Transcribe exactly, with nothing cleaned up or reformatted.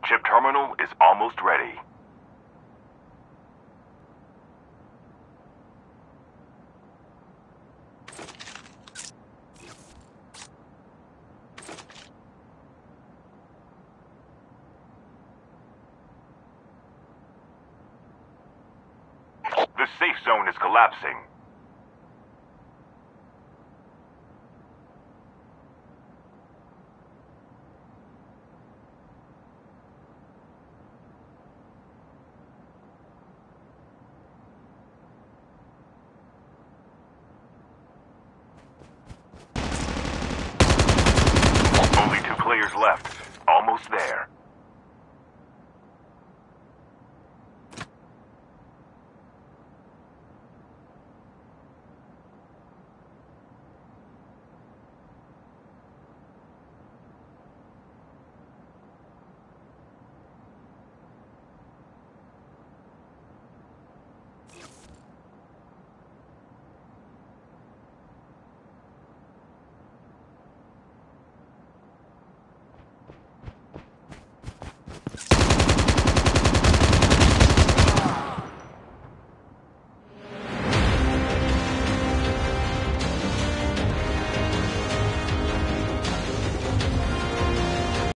chip terminal is almost ready. The safe zone is collapsing. Only two players left. Almost there.